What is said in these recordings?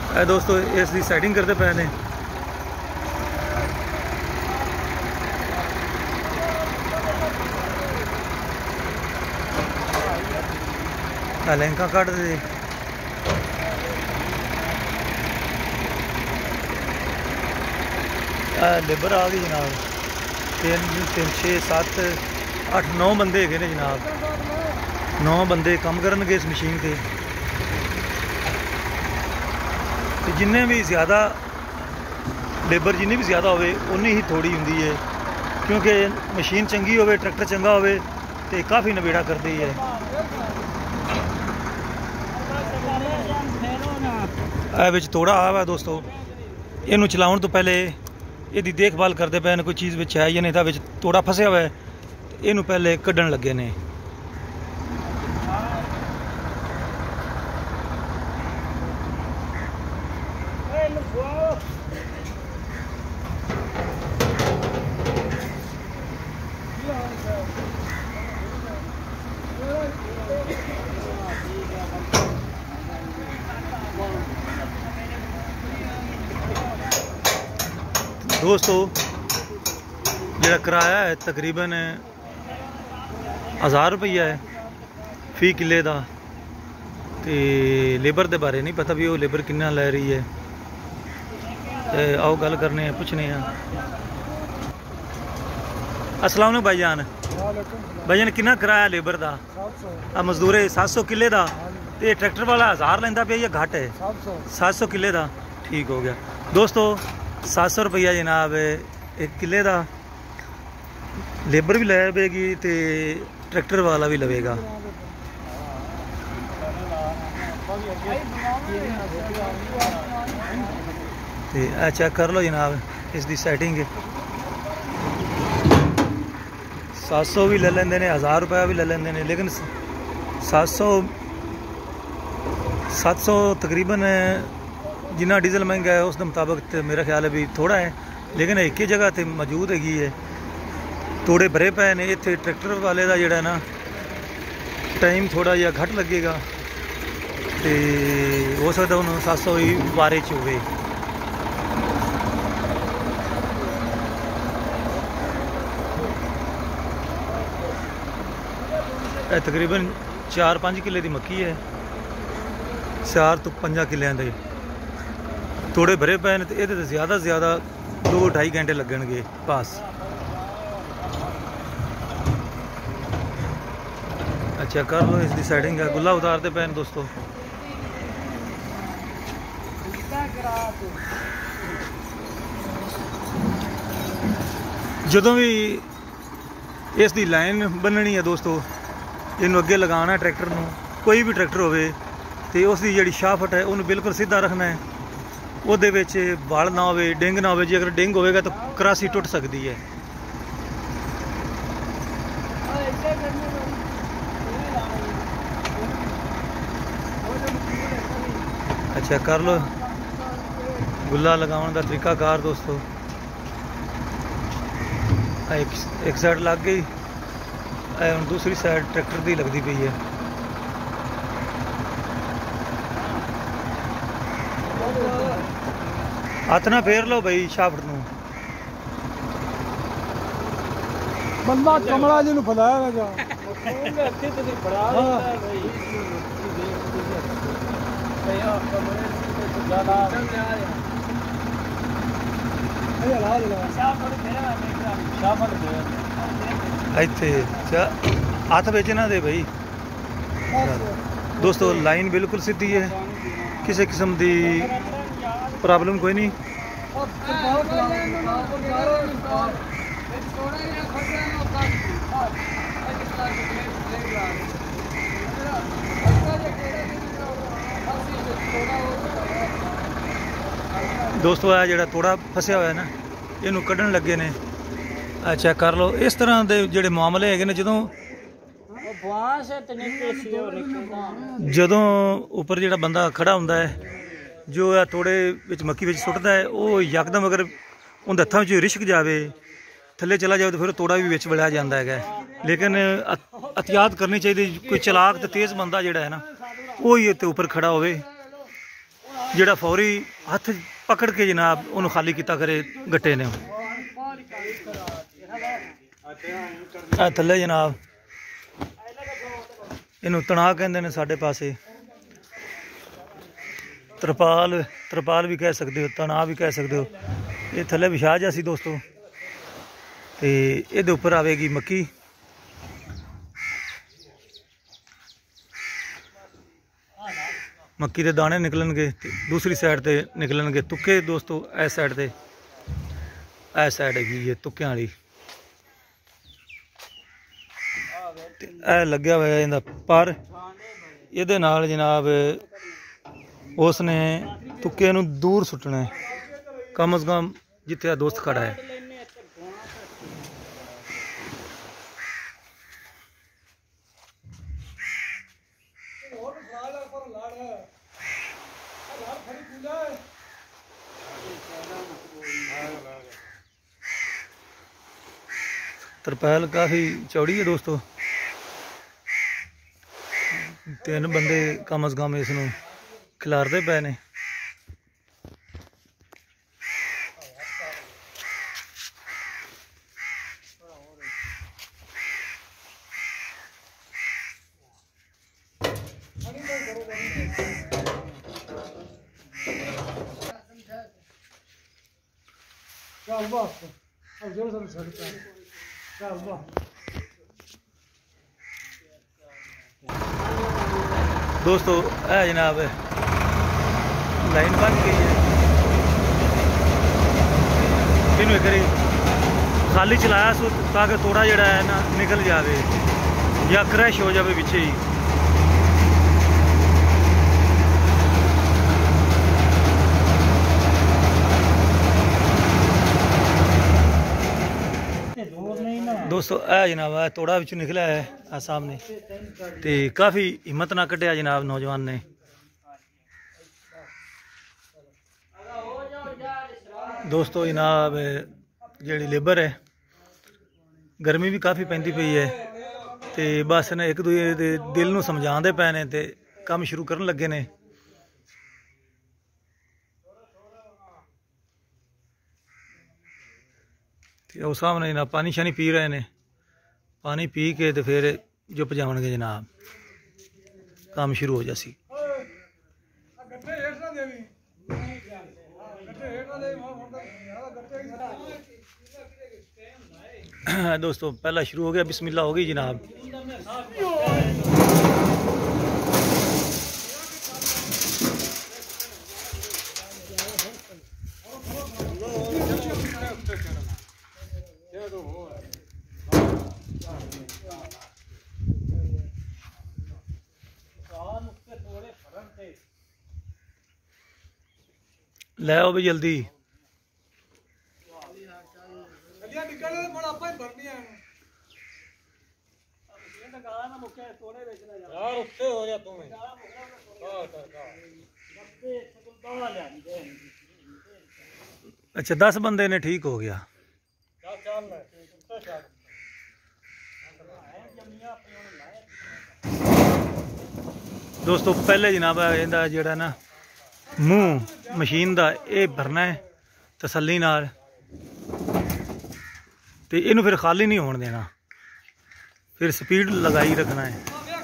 दोस्तों इसकी सैटिंग करते पे ने। लैंका कट दे लेबर आ गई जनाब। 3 3 6 7 8 9 बंदे है ने जनाब। 9 बंदे काम करनगे इस मशीन से। जिन्ने भी ज़्यादा लेबर जिन्नी भी ज़्यादा होवे उन्नी ही थोड़ी होंदी है, क्योंकि मशीन चंगी होवे, ट्रैक्टर चंगा होवे ते काफ़ी नबेड़ा करती है। विच तोड़ा आ हुआ दोस्तों, इनू चलाउण तो पहले इसकी देखभाल करते पे कोई चीज़ विच है या नहीं, तो तोड़ा फसिया हुआ है, इनू पहले कढ़न लगे ने। दोस्तों जो किराया है तकरीबन 1000 रुपया है फी किले का। तो लेबर के बारे नहीं पता भी वो लेबर कितना लै रही है। तो आओ गल करने हैं, पूछने हैं। अस्सलाम वालेकुम भाईजान। भाईजान कितना किराया लेबर का? मजदूरे 700 किले का। तो ट्रैक्टर वाला 1000 लेंदा पे या घट है? 700 किले का। ठीक हो गया दोस्तों, 700 रुपया जनाब एक किले का। लेबर भी लेगी तो ट्रैक्टर वाला भी लवेगा। तो चेक कर लो जनाब इसकी सैटिंग। 700 भी ले लेंगे ने, 1000 रुपया भी ले लेंगे ने, लेकिन 700 तकरीबन जिन्ना डीजल महंगा है उस मुताबिक तो मेरा ख्याल है भी थोड़ा है, लेकिन एक ही जगह तो मौजूद हैगी है। तोड़े भरे पे ने। इतने ट्रैक्टर वाले का जोड़ा ना टाइम थोड़ा जहा घट लगेगा, तो हो सकता उन्होंने 700 ही बारे च होवे। तकरीबन 4-5 किले की मक्की है, 4 तो 5 किलियां दे तोड़े भरे पे ने। ये तो ज़्यादा से ज़्यादा 2-2.5 घंटे लगेंगे बस। अच्छा कर लो इसकी सेटिंग है। गुल्ला उतारते पे दोस्तों। जदों भी इसकी लाइन बननी है दोस्तों, इनू अगे लगाना ट्रैक्टर में, कोई भी ट्रैक्टर होवे तो उसकी जी शाफट है उन्होंने बिल्कुल सीधा रखना है। वो वल ना हो, डिंग ना हो। जी अगर डिंग होगा तो करासी टुट सकती है। अच्छा कर लो गुल्ला लगाने का तरीकाकार दोस्तों। एक साइड लग गई, हम दूसरी साइड ट्रैक्टर की लगती पई है। हथ ना फेर लो भाई शाफट नूं। बंदा कमला जी फलाया हथ बिच ना दे भाई। दोस्तों लाइन बिल्कुल सीधी है, किसी किस्म की प्रॉब्लम कोई नहीं। दोस्तों आ जो तोड़ा फसिया हुआ है ना, इनू कढ़न लगे ने। चेक कर लो इस तरह के जोड़े मामले है जदों उपर जो बंदा खड़ा होंदा है, जो है तोड़े विच मक्की विच सुट्टदा है, वो यकदम अगर उनके हत्थों में रिश्क जाए थले चला जाए तो फिर तोड़ा भी विच वलिया जाता है। लेकिन एहतियात करनी चाहिए। कोई चलाक तो तेज़ बंदा जोड़ा है ना, वो ही उत्ते उपर खड़ा होवे ਜਿਹੜਾ ਫੌਰੀ ਹੱਥ ਪਕੜ ਕੇ ਜਨਾਬ ਉਹਨੂੰ ਖਾਲੀ ਕੀਤਾ ਕਰੇ ਗੱਟੇ ਨੇ। ਆ ਥੱਲੇ ਜਨਾਬ ਇਹਨੂੰ ਤਣਾ ਕਹਿੰਦੇ ਨੇ ਸਾਡੇ ਪਾਸੇ, ਤਰਪਾਲ ਵੀ ਕਹਿ ਸਕਦੇ ਹੋ, ਤਣਾ ਵੀ ਕਹਿ ਸਕਦੇ ਹੋ। ਇਹ ਥੱਲੇ ਵਿਛਾ ਜਾ ਸੀ ਦੋਸਤੋ, ਤੇ ਇਹਦੇ ਉੱਪਰ ਆਵੇਗੀ ਮੱਕੀ। मक्की के दाने निकलणगे, दूसरी साइड ते निकलणगे तुक्के दोस्तों। इस साइड ते इस साइड हैगी ये तुक्कियां वाली, लग्या हुआ इहदा पर। इहदे नाल जनाब उसने तुक्के नूं दूर सुट्टना है, कम अज कम जिथे दोस्त खड़ा है। तरपाल काफ़ी चौड़ी है दोस्तों, 3 बंदे कम अज कम इसनूं खिलारते पे ने। दोस्तों है जनाब लाइन बन गई है, इनू एक बारी खाली चलाया सो ताकि थोड़ा जड़ा है ना निकल जाए या क्रैश हो जाए पीछे ही। दोस्तों है जनाब तोड़ा विच निकला है आ सामने, ते काफ़ी हिम्मत ना कढ़िया जनाब नौजवान ने। दोस्तों जनाब जी लेबर है, गर्मी भी काफ़ी पैंदी पई है, ते बस ने एक दूजे दे दिल नूं समझाते पे ने ते काम शुरू करन लगे ने। वो सामने जनाब पानी शानी पी रहे ने, पानी पी के तो फिर जो पजावणगे जनाब काम शुरू हो जासी। दोस्तों पहला शुरू हो गया, बिस्मिल्लाह हो गई जनाब। ले आओ भी जल्दी। अच्छा 10 बंदे ने ठीक हो गया। दोस्तों पहले जनाब इहदा जेड़ा ना मूँह मशीन का ये भरना है तसल्ली नाल, ते इनू फिर खाली नहीं होने देना, फिर स्पीड लगाई रखना है।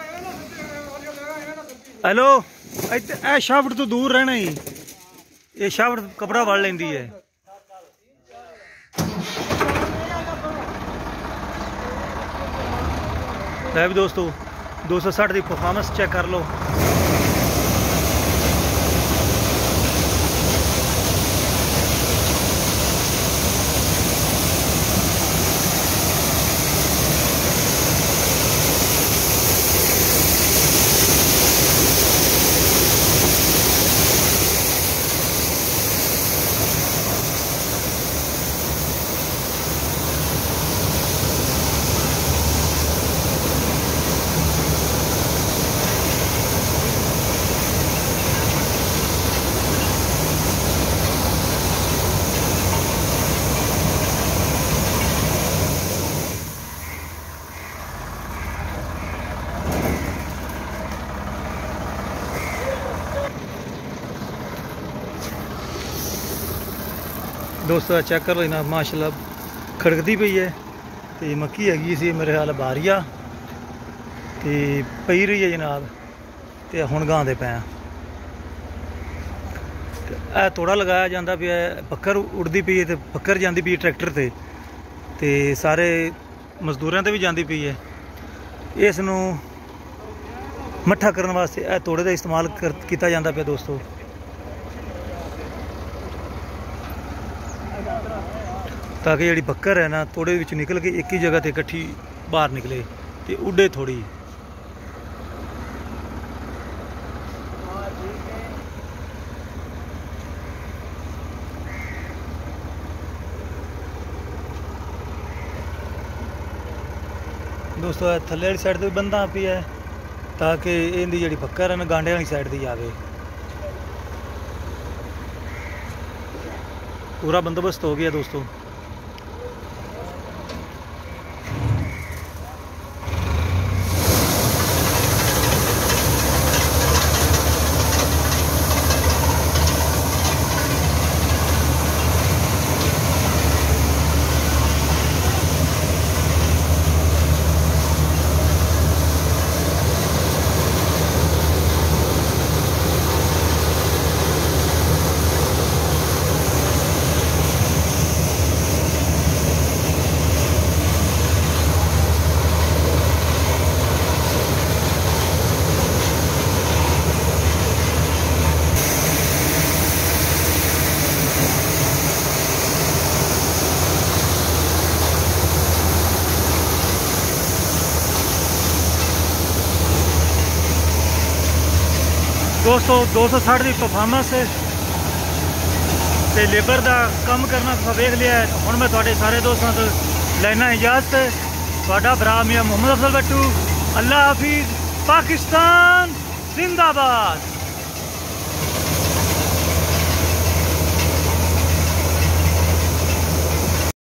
हेलो ए शाफ्ट तो दूर रहना ही, ये शाफ्ट कपड़ा वड़ लेंदी है। भी दोस्तों 260 की परफॉर्मेंस चेक कर लो। दोस्तों चेक कर लो जनाब माशाल्लाह खड़कती पई है। तो मक्की हैगी सी मेरे ख्याल बारिया तो पई रही है जनाब। तो हुण गांदे पे तोड़ा लगाया जाता पिया पक्कर उड़ती पई है तो पक्कर जाती पई ट्रैक्टर से तो सारे मजदूरों से भी जाती पई है। इसनूं मट्ठा करने वास्ते तोड़े का इस्तेमाल किया जाता पे दोस्तों। ताकि जी बक्कर है ना तोड़े विच निकल के एक ही जगह ते इकट्ठी बाहर निकले तो उड़े थोड़ी। दोस्तों थल्ले वाली साइड तो भी बंदा पी है ताकि इनकी जी बक्कर है ना गांडे वाली साइड की आवे। पूरा बंदोबस्त हो गया दोस्तों। दोस्तों 260 की परफॉर्मेंस ते लेबर का काम करना तुम वेख लिया। हुण मैं तुहाडे सारे दोस्तों तो लैना इजाजत। तुहाडा भरा मियां मोहम्मद अफजल बट्टू। अल्लाह हाफिज। पाकिस्तान जिंदाबाद।